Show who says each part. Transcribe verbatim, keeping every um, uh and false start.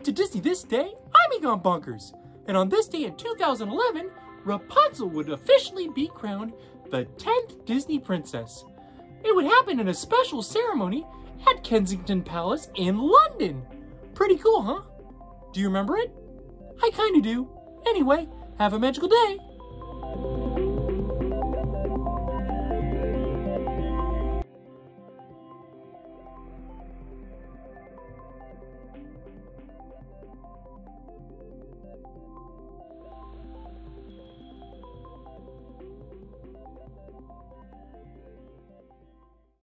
Speaker 1: Welcome to Disney This Day. I'm Egon Bunkers. And on this day in two thousand eleven, Rapunzel would officially be crowned the tenth Disney princess. It would happen in a special ceremony at Kensington Palace in London. Pretty cool, huh? Do you remember it? I kinda do. Anyway, have a magical day.